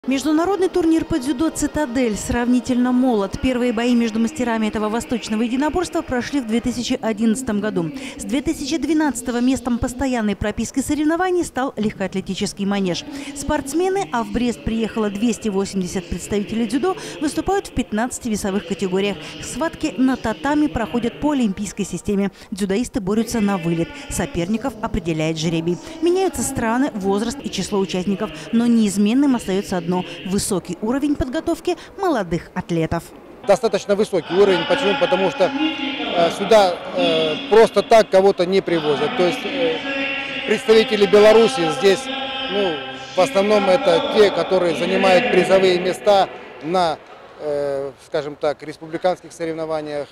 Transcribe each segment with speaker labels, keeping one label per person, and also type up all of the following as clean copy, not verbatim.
Speaker 1: Международный турнир по дзюдо «Цитадель» сравнительно молод. Первые бои между мастерами этого восточного единоборства прошли в 2011 году. С 2012-го местом постоянной прописки соревнований стал легкоатлетический манеж. Спортсмены, а в Брест приехало 280 представителей дзюдо, выступают в 15 весовых категориях. Схватки на татами проходят по олимпийской системе. Дзюдоисты борются на вылет. Соперников определяет жребий. Меняются страны, возраст и число участников. Но неизменным остается одно – высокий уровень подготовки молодых атлетов.
Speaker 2: Достаточно высокий уровень. Почему? Потому что сюда просто так кого-то не привозят. То есть представители Беларуси здесь, в основном это те, которые занимают призовые места на, скажем так, республиканских соревнованиях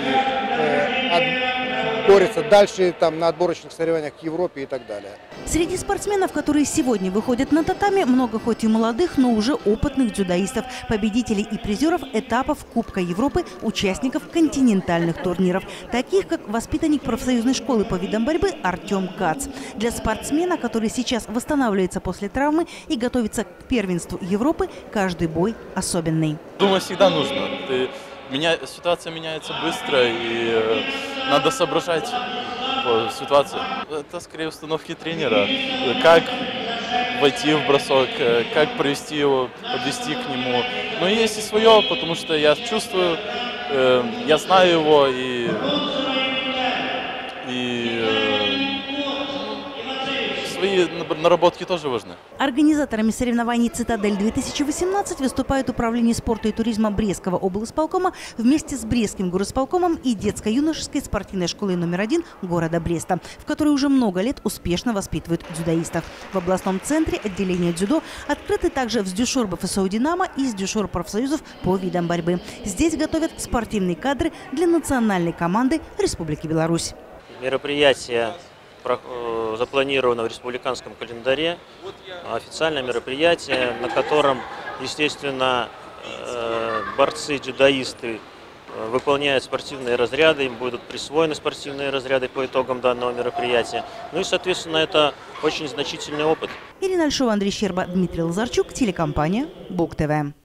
Speaker 2: и борются дальше на отборочных соревнованиях к Европе и так далее.
Speaker 1: Среди спортсменов, которые сегодня выходят на татами, много хоть и молодых, но уже опытных дзюдоистов, победителей и призеров этапов Кубка Европы, участников континентальных турниров, таких как воспитанник профсоюзной школы по видам борьбы Артем Кац. Для спортсмена, который сейчас восстанавливается после травмы и готовится к первенству Европы, каждый бой особенный.
Speaker 3: Думаю, всегда нужно. Ситуация меняется быстро, и надо соображать по ситуации. Это скорее установки тренера. Как войти в бросок, как провести его, подвести к нему. Но есть и свое, потому что я чувствую, я знаю его, и свои наработки тоже важны.
Speaker 1: Организаторами соревнований «Цитадель-2018» выступает Управление спорта и туризма Брестского облисполкома вместе с Брестским горосполкомом и детско-юношеской спортивной школой номер 1 города Бреста, в которой уже много лет успешно воспитывают дзюдоистов. В областном центре отделения дзюдо открыты также вздюшор БФСО «Динамо» и вздюшор профсоюзов по видам борьбы. Здесь готовят спортивные кадры для национальной команды Республики Беларусь.
Speaker 4: Мероприятие запланировано в республиканском календаре. Официальное мероприятие, на котором, естественно, борцы-дзюдоисты выполняют спортивные разряды, им будут присвоены спортивные разряды по итогам данного мероприятия. Ну и, соответственно, это очень значительный опыт.
Speaker 1: Ирина Альшова, Андрей Щерба, Дмитрий Лазарчук, телекомпания БУК ТВ.